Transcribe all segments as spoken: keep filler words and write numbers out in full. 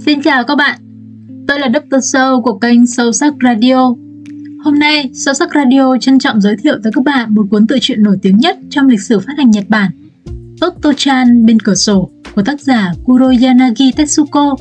Xin chào các bạn, tôi là doctor Sâu của kênh Sâu Sắc Radio. Hôm nay, Sâu Sắc Radio trân trọng giới thiệu tới các bạn một cuốn tự truyện nổi tiếng nhất trong lịch sử phát hành Nhật Bản, Toto-chan bên cửa sổ của tác giả Kuroyanagi Tetsuko.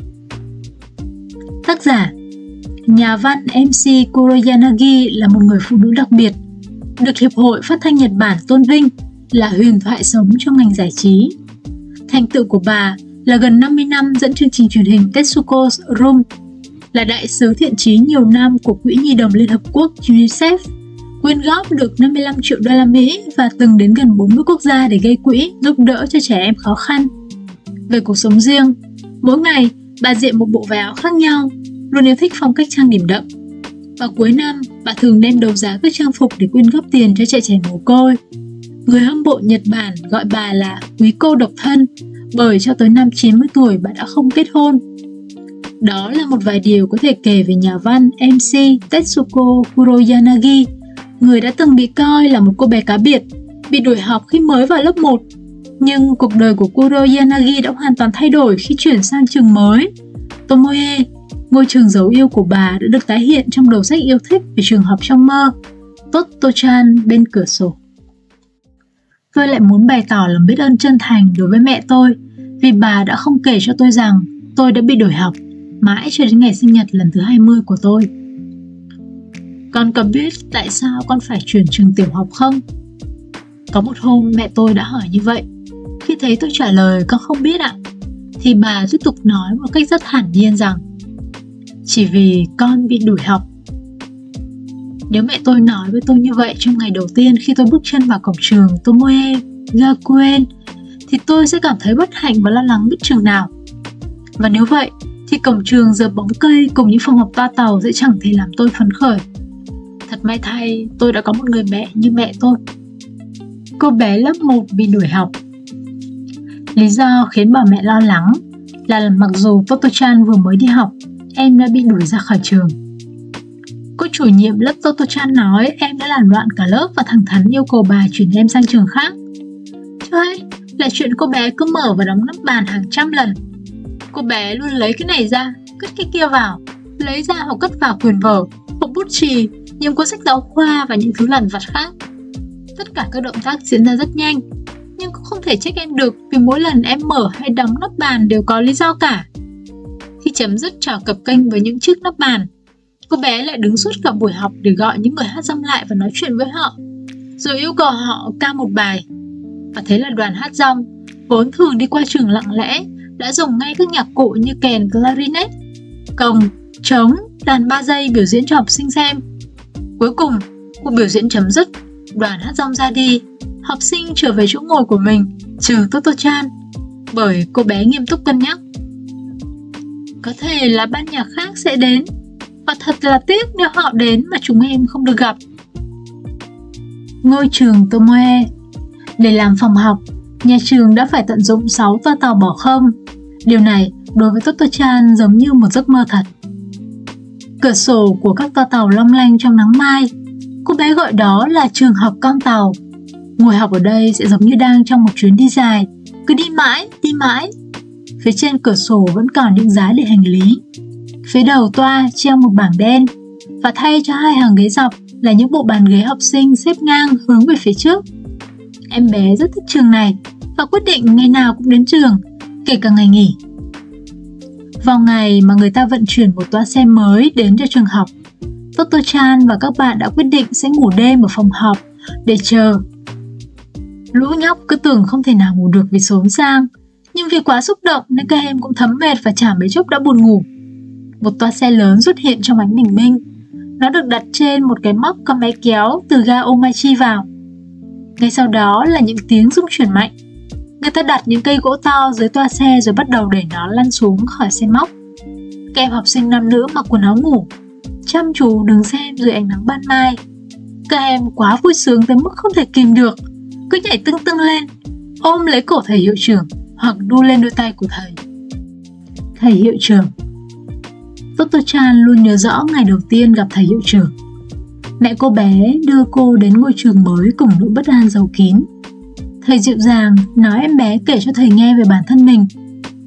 Tác giả, nhà văn em xê Kuroyanagi là một người phụ nữ đặc biệt, được Hiệp hội Phát thanh Nhật Bản tôn vinh là huyền thoại sống trong ngành giải trí. Thành tựu của bà là gần năm mươi năm dẫn chương trình truyền hình Tetsuko's Room, là đại sứ thiện chí nhiều năm của Quỹ Nhi đồng Liên Hợp Quốc UNICEF, quyên góp được năm mươi lăm triệu đô la Mỹ và từng đến gần bốn mươi quốc gia để gây quỹ giúp đỡ cho trẻ em khó khăn. Về cuộc sống riêng, mỗi ngày bà diện một bộ váy áo khác nhau, luôn yêu thích phong cách trang điểm đậm. Vào cuối năm, bà thường đem đấu giá các trang phục để quyên góp tiền cho trẻ trẻ mồ côi. Người hâm mộ Nhật Bản gọi bà là quý cô độc thân, bởi cho tới năm chín mươi tuổi bà đã không kết hôn. Đó là một vài điều có thể kể về nhà văn em xê Tetsuko Kuroyanagi, người đã từng bị coi là một cô bé cá biệt, bị đuổi học khi mới vào lớp một. Nhưng cuộc đời của Kuroyanagi đã hoàn toàn thay đổi khi chuyển sang trường mới, Tomoe. Ngôi trường dấu yêu của bà đã được tái hiện trong đầu sách yêu thích về trường học trong mơ, Toto-chan bên cửa sổ. Tôi lại muốn bày tỏ lòng biết ơn chân thành đối với mẹ tôi vì bà đã không kể cho tôi rằng tôi đã bị đổi học mãi cho đến ngày sinh nhật lần thứ hai mươi của tôi. Con có biết tại sao con phải chuyển trường tiểu học không? Có một hôm mẹ tôi đã hỏi như vậy. Khi thấy tôi trả lời con không biết ạ, thì bà tiếp tục nói một cách rất thản nhiên rằng chỉ vì con bị đuổi học. Nếu mẹ tôi nói với tôi như vậy trong ngày đầu tiên khi tôi bước chân vào cổng trường Tomoe Gakuen, thì tôi sẽ cảm thấy bất hạnh và lo lắng biết chừng nào. Và nếu vậy, thì cổng trường giờ bóng cây cùng những phòng học toa tàu sẽ chẳng thể làm tôi phấn khởi. Thật may thay, tôi đã có một người mẹ như mẹ tôi. Cô bé lớp một bị đuổi học. Lý do khiến bà mẹ lo lắng là mặc dù Toto-chan vừa mới đi học, em đã bị đuổi ra khỏi trường. Cô chủ nhiệm lớp Toto-chan nói em đã làm loạn cả lớp và thẳng thắn yêu cầu bà chuyển em sang trường khác. Trời, là chuyện cô bé cứ mở và đóng nắp bàn hàng trăm lần. Cô bé luôn lấy cái này ra, cất cái kia vào, lấy ra hoặc cất vào quyển vở, hộp bút chì, những cuốn sách giáo khoa và những thứ lặt vặt khác. Tất cả các động tác diễn ra rất nhanh, nhưng cũng không thể trách em được vì mỗi lần em mở hay đóng nắp bàn đều có lý do cả. Khi chấm dứt trò cập kênh với những chiếc nắp bàn, cô bé lại đứng suốt cả buổi học để gọi những người hát rong lại và nói chuyện với họ, rồi yêu cầu họ ca một bài. Và thế là đoàn hát rong, vốn thường đi qua trường lặng lẽ, đã dùng ngay các nhạc cụ như kèn clarinet, cồng, trống, đàn ba dây biểu diễn cho học sinh xem. Cuối cùng, cuộc biểu diễn chấm dứt, đoàn hát rong ra đi, học sinh trở về chỗ ngồi của mình, trừ Toto-chan, bởi cô bé nghiêm túc cân nhắc. Có thể là ban nhạc khác sẽ đến, và thật là tiếc nếu họ đến mà chúng em không được gặp. Ngôi trường Tomoe. Để làm phòng học, nhà trường đã phải tận dụng sáu toa tàu bỏ không. Điều này đối với Toto-chan giống như một giấc mơ thật. Cửa sổ của các toa tàu long lanh trong nắng mai. Cô bé gọi đó là trường học con tàu. Ngồi học ở đây sẽ giống như đang trong một chuyến đi dài, cứ đi mãi, đi mãi. Phía trên cửa sổ vẫn còn những giá để hành lý. Phía đầu toa treo một bảng đen, và thay cho hai hàng ghế dọc là những bộ bàn ghế học sinh xếp ngang hướng về phía trước. Em bé rất thích trường này và quyết định ngày nào cũng đến trường, kể cả ngày nghỉ. Vào ngày mà người ta vận chuyển một toa xe mới đến cho trường học, Toto-chan và các bạn đã quyết định sẽ ngủ đêm ở phòng họp để chờ. Lũ nhóc cứ tưởng không thể nào ngủ được vì xốn sang, nhưng vì quá xúc động nên các em cũng thấm mệt và chả mấy chốc đã buồn ngủ. Một toa xe lớn xuất hiện trong ánh bình minh. Nó được đặt trên một cái móc có máy kéo từ ga Omachi vào. Ngay sau đó là những tiếng rung chuyển mạnh. Người ta đặt những cây gỗ to dưới toa xe rồi bắt đầu đẩy nó lăn xuống khỏi xe móc. Các em học sinh nam nữ mặc quần áo ngủ, chăm chú đứng xem dưới ánh nắng ban mai. Các em quá vui sướng tới mức không thể kìm được, cứ nhảy tưng tưng lên, ôm lấy cổ thầy hiệu trưởng hoặc đu lên đôi tay của thầy. Thầy hiệu trưởng. Toto-chan luôn nhớ rõ ngày đầu tiên gặp thầy hiệu trưởng. Mẹ cô bé đưa cô đến ngôi trường mới cùng nỗi bất an giấu kín. Thầy dịu dàng nói em bé kể cho thầy nghe về bản thân mình.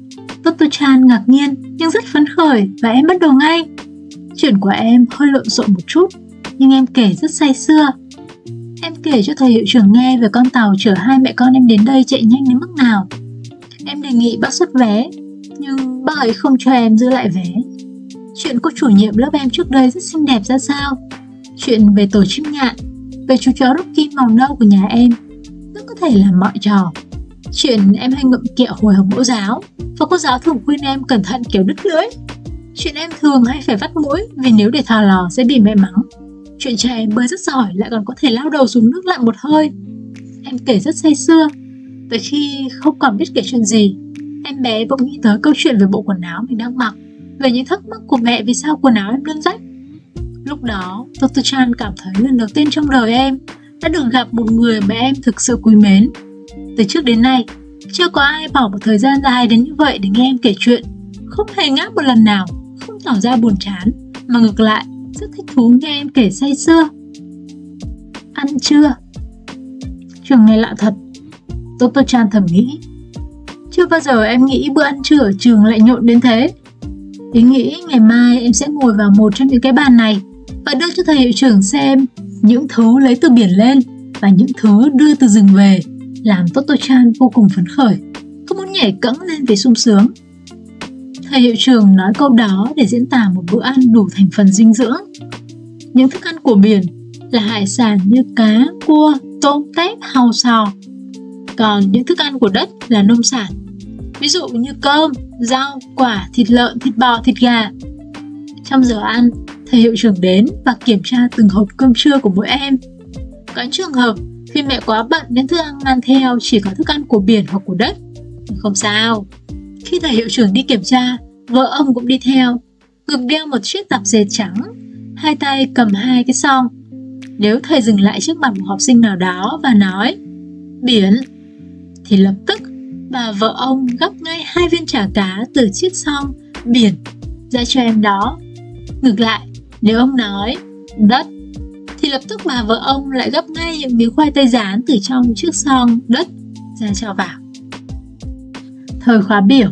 Toto-chan ngạc nhiên nhưng rất phấn khởi và em bắt đầu ngay. Chuyện của em hơi lộn xộn một chút, nhưng em kể rất say sưa. Em kể cho thầy hiệu trưởng nghe về con tàu chở hai mẹ con em đến đây chạy nhanh đến mức nào. Em đề nghị bác xuất vé, nhưng bác ấy không cho em giữ lại vé. Chuyện cô chủ nhiệm lớp em trước đây rất xinh đẹp ra sao. Chuyện về tổ chim nhạn, về chú chó Rocky màu nâu của nhà em. Rất có thể làm mọi trò. Chuyện em hay ngậm kẹo hồi học mẫu giáo và cô giáo thường khuyên em cẩn thận kiểu đứt lưỡi. Chuyện em thường hay phải vắt mũi vì nếu để thò lò sẽ bị mẹ mắng. Chuyện cha em bơi rất giỏi lại còn có thể lao đầu xuống nước lặn một hơi. Em kể rất say sưa, tới khi không còn biết kể chuyện gì, em bé bỗng nghĩ tới câu chuyện về bộ quần áo mình đang mặc, về những thắc mắc của mẹ vì sao quần áo em luôn rách. Lúc đó, Toto-chan cảm thấy lần đầu tiên trong đời em đã được gặp một người mà em thực sự quý mến. Từ trước đến nay, chưa có ai bỏ một thời gian dài đến như vậy để nghe em kể chuyện, không hề ngáp một lần nào, không tỏ ra buồn chán, mà ngược lại, rất thích thú nghe em kể say sưa. Ăn trưa. Trường nghe lạ thật, Toto-chan thầm nghĩ. Chưa bao giờ em nghĩ bữa ăn trưa ở trường lại nhộn đến thế. Ý nghĩ ngày mai em sẽ ngồi vào một trong những cái bàn này và đưa cho thầy hiệu trưởng xem những thứ lấy từ biển lên và những thứ đưa từ rừng về, làm Toto-chan vô cùng phấn khởi, không muốn nhảy cẫng lên vì sung sướng. Thầy hiệu trưởng nói câu đó để diễn tả một bữa ăn đủ thành phần dinh dưỡng. Những thức ăn của biển là hải sản như cá, cua, tôm, tép, hàu sò. Còn những thức ăn của đất là nông sản, ví dụ như cơm, rau, quả, thịt lợn, thịt bò, thịt gà. Trong giờ ăn, thầy hiệu trưởng đến và kiểm tra từng hộp cơm trưa của mỗi em. Có trường hợp vì mẹ quá bận nên thức ăn mang theo chỉ có thức ăn của biển hoặc của đất. Nhưng không sao, khi thầy hiệu trưởng đi kiểm tra, vợ ông cũng đi theo, ngực đeo một chiếc tạp dề trắng, hai tay cầm hai cái son. Nếu thầy dừng lại trước mặt một học sinh nào đó và nói biển, thì lập tức bà vợ ông gắp ngay hai viên chả cá từ chiếc son biển ra cho em đó. Ngược lại, nếu ông nói đất, thì lập tức bà vợ ông lại gắp ngay những miếng khoai tây rán từ trong chiếc son đất ra cho vào. Thời khóa biểu.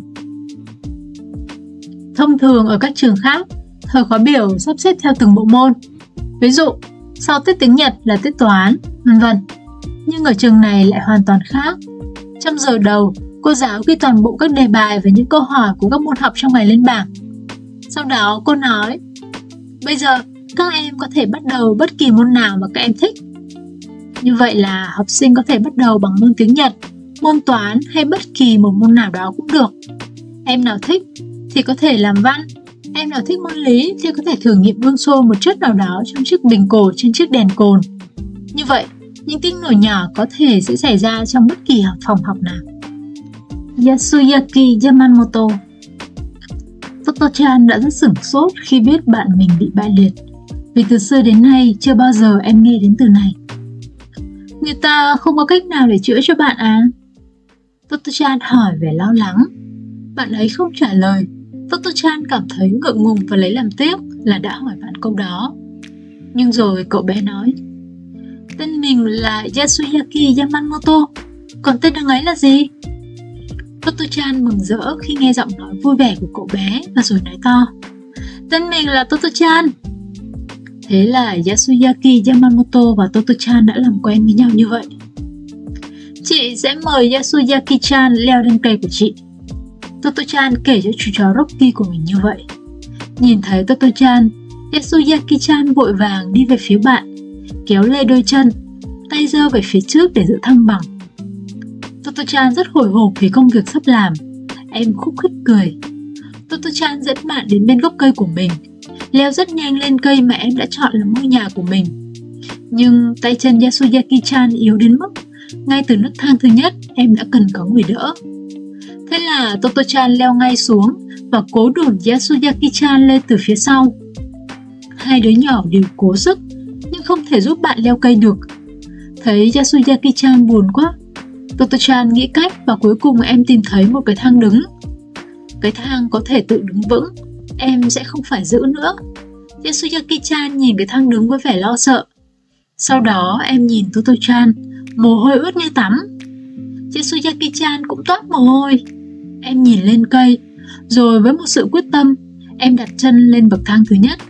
Thông thường ở các trường khác, thời khóa biểu sắp xếp theo từng bộ môn. Ví dụ, sau tiết tiếng Nhật là tiết toán, vân vân. Nhưng ở trường này lại hoàn toàn khác. Trong giờ đầu, cô giáo ghi toàn bộ các đề bài và những câu hỏi của các môn học trong ngày lên bảng. Sau đó cô nói, bây giờ các em có thể bắt đầu bất kỳ môn nào mà các em thích. Như vậy là học sinh có thể bắt đầu bằng môn tiếng Nhật, môn toán hay bất kỳ một môn nào đó cũng được. Em nào thích thì có thể làm văn, em nào thích môn lý thì có thể thử nghiệm đun sôi một chất nào đó trong chiếc bình cổ trên chiếc đèn cồn. Như vậy, những tiếng nổ nhỏ có thể sẽ xảy ra trong bất kỳ phòng học nào. Yasuyaki Yamamoto. Toto-chan đã rất sửng sốt khi biết bạn mình bị bại liệt, vì từ xưa đến nay chưa bao giờ em nghe đến từ này. Người ta không có cách nào để chữa cho bạn à? Toto-chan hỏi vẻ lo lắng. Bạn ấy không trả lời. Toto-chan cảm thấy ngượng ngùng và lấy làm tiếc là đã hỏi bạn câu đó. Nhưng rồi cậu bé nói, tên mình là Yasuyaki Yamamoto, còn tên đứa ấy là gì? Toto-chan mừng rỡ khi nghe giọng nói vui vẻ của cậu bé và rồi nói to, tên mình là Toto-chan. Thế là Yasuyaki Yamamoto và Toto-chan đã làm quen với nhau như vậy. Chị sẽ mời Yasuyaki-chan leo lên cây của chị. Toto-chan kể cho chú chó Rocky của mình như vậy. Nhìn thấy Toto-chan, Yasuyaki-chan vội vàng đi về phía bạn, kéo lê đôi chân, tay giơ về phía trước để giữ thăng bằng. Toto-chan rất hồi hộp vì công việc sắp làm. Em khúc khích cười. Toto-chan dẫn bạn đến bên gốc cây của mình, leo rất nhanh lên cây mà em đã chọn làm ngôi nhà của mình. Nhưng tay chân Yasuyaki-chan yếu đến mức ngay từ nấc thang thứ nhất em đã cần có người đỡ. Thế là Toto-chan leo ngay xuống và cố đẩy Yasuyaki-chan lên từ phía sau. Hai đứa nhỏ đều cố sức nhưng không thể giúp bạn leo cây được. Thấy Yasuyaki-chan buồn quá, Toto-chan nghĩ cách và cuối cùng em tìm thấy một cái thang đứng. Cái thang có thể tự đứng vững, em sẽ không phải giữ nữa. Yasuyaki-chan nhìn cái thang đứng với vẻ lo sợ. Sau đó em nhìn Toto-chan, mồ hôi ướt như tắm. Yasuyaki-chan cũng toát mồ hôi. Em nhìn lên cây, Rồi với một sự quyết tâm, em đặt chân lên bậc thang thứ nhất.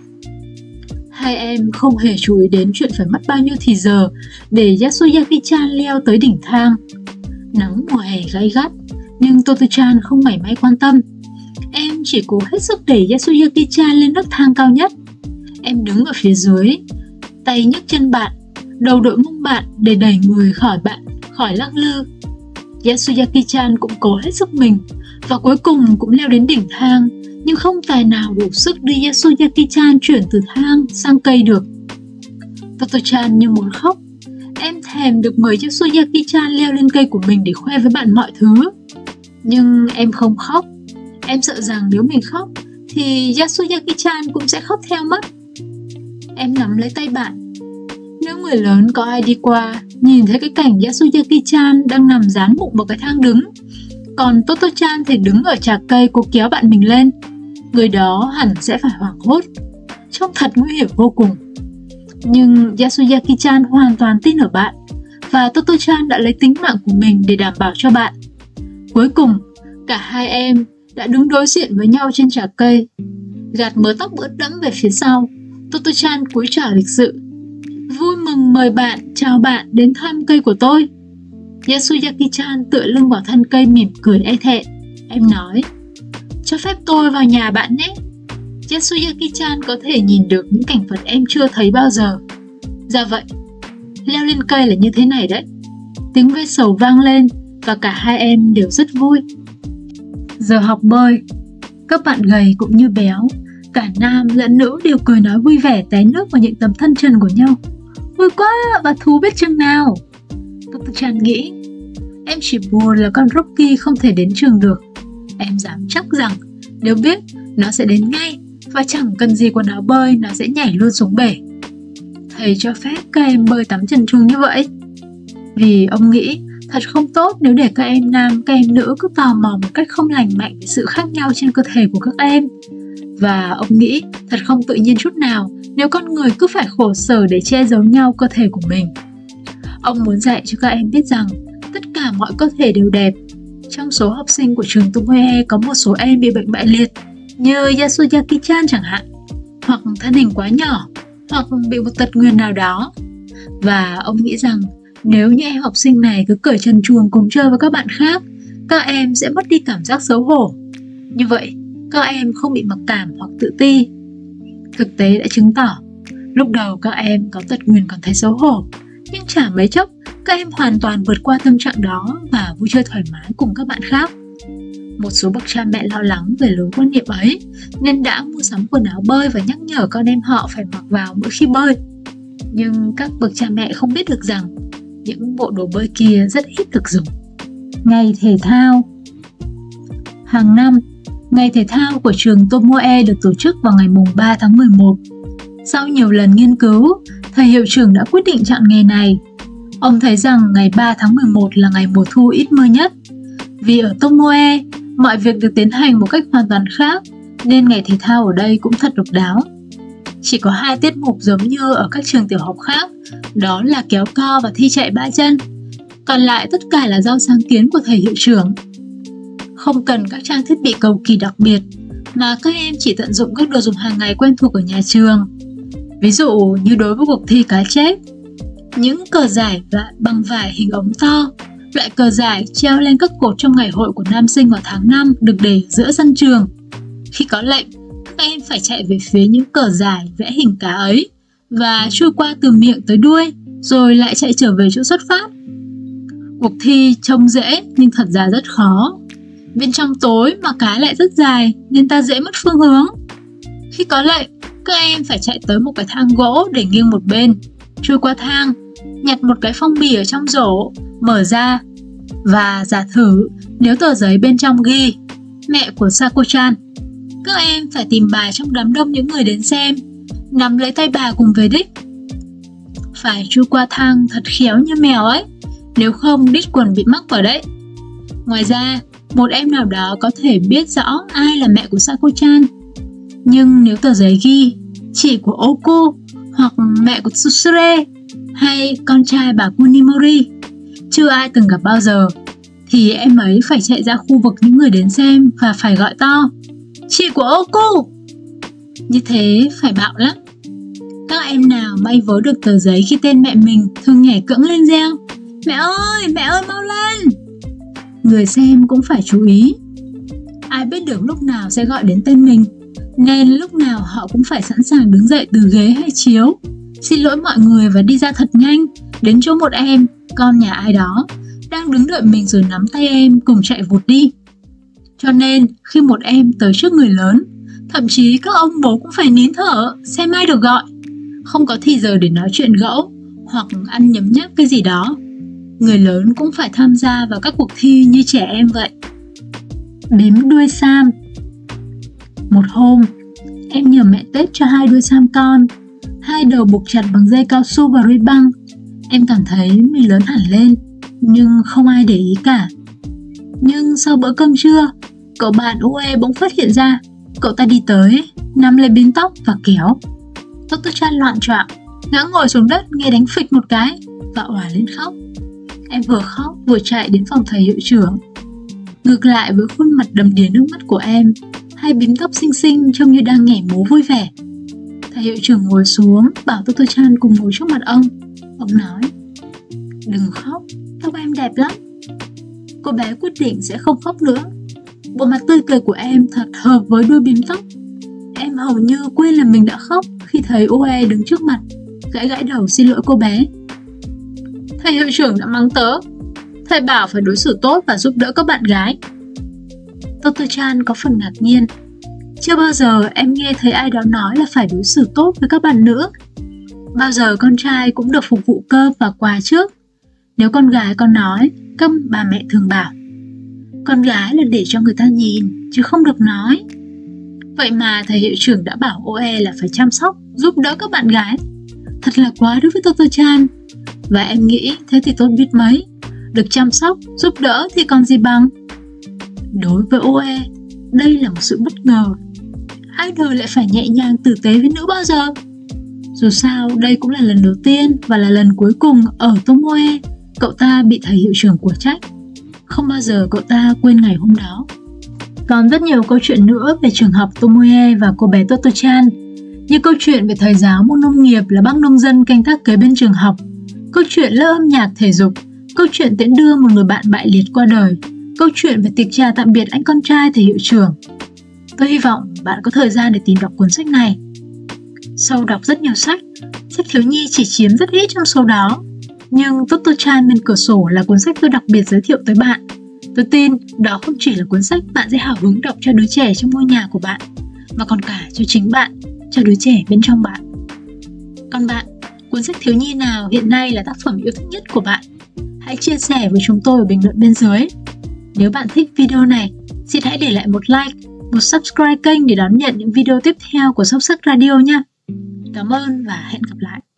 Hai em không hề chú ý đến chuyện phải mất bao nhiêu thì giờ để Yasuyaki-chan leo tới đỉnh thang. Nắng mùa hè gay gắt, nhưng Toto-chan không mảy may quan tâm. Em chỉ cố hết sức đẩy Yasuyaki-chan lên nấc thang cao nhất. Em đứng ở phía dưới, tay nhấc chân bạn, đầu đội mông bạn để đẩy người khỏi bạn, khỏi lắc lư. Yasuyaki-chan cũng cố hết sức mình và cuối cùng cũng leo đến đỉnh thang, nhưng không tài nào đủ sức đưa Yasuyaki-chan chuyển từ thang sang cây được. Toto-chan như muốn khóc. Em thèm được mời Yasuyaki-chan leo lên cây của mình để khoe với bạn mọi thứ. Nhưng em không khóc. Em sợ rằng nếu mình khóc thì Yasuyaki-chan cũng sẽ khóc theo mất. Em nắm lấy tay bạn. Nếu người lớn có ai đi qua nhìn thấy cái cảnh Yasuyaki-chan đang nằm dán bụng vào cái thang đứng, còn Toto-chan thì đứng ở chạc cây cố kéo bạn mình lên, người đó hẳn sẽ phải hoảng hốt. Trông thật nguy hiểm vô cùng. Nhưng Yasuyaki-chan hoàn toàn tin ở bạn, và Toto-chan đã lấy tính mạng của mình để đảm bảo cho bạn. Cuối cùng, cả hai em đã đứng đối diện với nhau trên chạc cây. Gạt mớ tóc ướt đẫm về phía sau, Toto-chan cúi chào lịch sự. Vui mừng mời bạn, chào bạn đến thăm cây của tôi. Yasuyaki-chan tựa lưng vào thân cây mỉm cười e thẹn. Em nói, cho phép tôi vào nhà bạn nhé. Yasuyaki-chan có thể nhìn được những cảnh vật em chưa thấy bao giờ. Dạ vậy, leo lên cây là như thế này đấy. Tiếng ve sầu vang lên và cả hai em đều rất vui. Giờ học bơi, các bạn gầy cũng như béo, cả nam lẫn nữ đều cười nói vui vẻ té nước vào những tấm thân chân của nhau. Vui quá và thú biết chừng nào. Toto-chan nghĩ, em chỉ buồn là con Rocky không thể đến trường được. Em dám chắc rằng nếu biết, nó sẽ đến ngay và chẳng cần gì quần áo bơi, nó sẽ nhảy luôn xuống bể. Thầy cho phép các em bơi tắm trần truồng như vậy vì ông nghĩ thật không tốt nếu để các em nam, các em nữ cứ tò mò một cách không lành mạnh về sự khác nhau trên cơ thể của các em. Và ông nghĩ thật không tự nhiên chút nào nếu con người cứ phải khổ sở để che giấu nhau cơ thể của mình. Ông muốn dạy cho các em biết rằng tất cả mọi cơ thể đều đẹp. Trong số học sinh của trường Tomoe có một số em bị bệnh bại liệt, như Yasuyaki-chan chẳng hạn, hoặc thân hình quá nhỏ, hoặc bị một tật nguyền nào đó. Và ông nghĩ rằng nếu những em học sinh này cứ cởi trần truồng cùng chơi với các bạn khác, các em sẽ mất đi cảm giác xấu hổ. Như vậy, các em không bị mặc cảm hoặc tự ti. Thực tế đã chứng tỏ, lúc đầu các em có tật nguyền còn thấy xấu hổ, nhưng chả mấy chốc các em hoàn toàn vượt qua tâm trạng đó và vui chơi thoải mái cùng các bạn khác. Một số bậc cha mẹ lo lắng về lối quan niệm ấy nên đã mua sắm quần áo bơi và nhắc nhở con em họ phải mặc vào mỗi khi bơi. Nhưng các bậc cha mẹ không biết được rằng những bộ đồ bơi kia rất ít được dùng. Ngày thể thao. Hàng năm, ngày thể thao của trường Tomoe được tổ chức vào ngày mùng ba tháng mười một. Sau nhiều lần nghiên cứu, thầy hiệu trưởng đã quyết định chọn ngày này. Ông thấy rằng ngày ba tháng mười một là ngày mùa thu ít mưa nhất. Vì ở Tomoe, mọi việc được tiến hành một cách hoàn toàn khác, nên ngày thể thao ở đây cũng thật độc đáo. Chỉ có hai tiết mục giống như ở các trường tiểu học khác, đó là kéo co và thi chạy ba chân. Còn lại tất cả là do sáng kiến của thầy hiệu trưởng. Không cần các trang thiết bị cầu kỳ đặc biệt, mà các em chỉ tận dụng các đồ dùng hàng ngày quen thuộc ở nhà trường. Ví dụ như đối với cuộc thi cá chép, những cờ giải bằng vải hình ống to, loại cờ giải treo lên các cột trong ngày hội của nam sinh vào tháng năm được để giữa sân trường. Khi có lệnh, các em phải chạy về phía những cờ giải vẽ hình cá ấy và trôi qua từ miệng tới đuôi, rồi lại chạy trở về chỗ xuất phát. Cuộc thi trông dễ nhưng thật ra rất khó. Bên trong tối mà cá lại rất dài nên ta dễ mất phương hướng. Khi có lệnh, các em phải chạy tới một cái thang gỗ để nghiêng một bên, trôi qua thang, nhặt một cái phong bì ở trong rổ, mở ra và giả thử nếu tờ giấy bên trong ghi mẹ của Sako-chan. Các em phải tìm bà trong đám đông những người đến xem, nắm lấy tay bà cùng về đích. Phải trôi qua thang thật khéo như mèo ấy, nếu không đít quần bị mắc vào đấy. Ngoài ra, một em nào đó có thể biết rõ ai là mẹ của Sako-chan. Nhưng nếu tờ giấy ghi chị của Oko hoặc mẹ của Tsusure hay con trai bà Kunimori chưa ai từng gặp bao giờ, thì em ấy phải chạy ra khu vực những người đến xem và phải gọi to: "Chị của ô cô!" Như thế phải bạo lắm. Các em nào may vớ được tờ giấy khi tên mẹ mình thường nhảy cẫng lên reo: "Mẹ ơi, mẹ ơi mau lên!" Người xem cũng phải chú ý. Ai biết được lúc nào sẽ gọi đến tên mình, nên lúc nào họ cũng phải sẵn sàng đứng dậy từ ghế hay chiếu, xin lỗi mọi người và đi ra thật nhanh, đến chỗ một em, con nhà ai đó, đang đứng đợi mình rồi nắm tay em cùng chạy vụt đi. Cho nên khi một em tới trước người lớn, thậm chí các ông bố cũng phải nín thở xem ai được gọi. Không có thì giờ để nói chuyện gẫu hoặc ăn nhấm nháp cái gì đó. Người lớn cũng phải tham gia vào các cuộc thi như trẻ em vậy. Bím đuôi sam. Một hôm, em nhờ mẹ tết cho hai đuôi sam con, hai đầu buộc chặt bằng dây cao su và ruy băng. Em cảm thấy mình lớn hẳn lên, nhưng không ai để ý cả. Nhưng sau bữa cơm trưa, cậu bạn u e bỗng phát hiện ra. Cậu ta đi tới, nắm lấy bím tóc và kéo. Doctor Chan loạn choạng, ngã ngồi xuống đất nghe đánh phịch một cái và òa lên khóc. Em vừa khóc vừa chạy đến phòng thầy hiệu trưởng. Ngược lại với khuôn mặt đầm đìa nước mắt của em, hai bím tóc xinh xinh trông như đang nhảy múa vui vẻ. Thầy hiệu trưởng ngồi xuống bảo Doctor Chan cùng ngồi trước mặt ông. Ông nói: "Đừng khóc, tóc em đẹp lắm." Cô bé quyết định sẽ không khóc nữa. Bộ mặt tươi cười của em thật hợp với đuôi bím tóc. Em hầu như quên là mình đã khóc khi thấy u e đứng trước mặt, gãi gãi đầu xin lỗi cô bé. Thầy hiệu trưởng đã mắng tớ. Thầy bảo phải đối xử tốt và giúp đỡ các bạn gái. Doctor Chan có phần ngạc nhiên. Chưa bao giờ em nghe thấy ai đó nói là phải đối xử tốt với các bạn nữ. Bao giờ con trai cũng được phục vụ cơm và quà trước. Nếu con gái con nói, các bà mẹ thường bảo: "Con gái là để cho người ta nhìn, chứ không được nói." Vậy mà thầy hiệu trưởng đã bảo ô e là phải chăm sóc, giúp đỡ các bạn gái. Thật là quá đối với Doctor Chan. Và em nghĩ thế thì tốt biết mấy. Được chăm sóc, giúp đỡ thì còn gì bằng. Đối với ô e, đây là một sự bất ngờ. Ai đời lại phải nhẹ nhàng tử tế với nữ bao giờ. Dù sao, đây cũng là lần đầu tiên và là lần cuối cùng ở Tomoe cậu ta bị thầy hiệu trưởng của trách. Không bao giờ cậu ta quên ngày hôm đó. Còn rất nhiều câu chuyện nữa về trường học Tomoe và cô bé Doctor Chan, như câu chuyện về thầy giáo môn nông nghiệp là bác nông dân canh tác kế bên trường học, câu chuyện lớp âm nhạc thể dục, câu chuyện tiễn đưa một người bạn bại liệt qua đời, câu chuyện về tiệc trà tạm biệt anh con trai thầy hiệu trưởng. Tôi hy vọng bạn có thời gian để tìm đọc cuốn sách này. Sau đọc rất nhiều sách, sách thiếu nhi chỉ chiếm rất ít trong số đó. Nhưng Doctor Chan bên cửa sổ là cuốn sách tôi đặc biệt giới thiệu tới bạn. Tôi tin đó không chỉ là cuốn sách bạn sẽ hào hứng đọc cho đứa trẻ trong ngôi nhà của bạn, mà còn cả cho chính bạn, cho đứa trẻ bên trong bạn. Còn bạn, cuốn sách thiếu nhi nào hiện nay là tác phẩm yêu thích nhất của bạn? Hãy chia sẻ với chúng tôi ở bình luận bên dưới. Nếu bạn thích video này, xin hãy để lại một like, một subscribe kênh để đón nhận những video tiếp theo của Sốc Sắc Radio nha. Cảm ơn và hẹn gặp lại.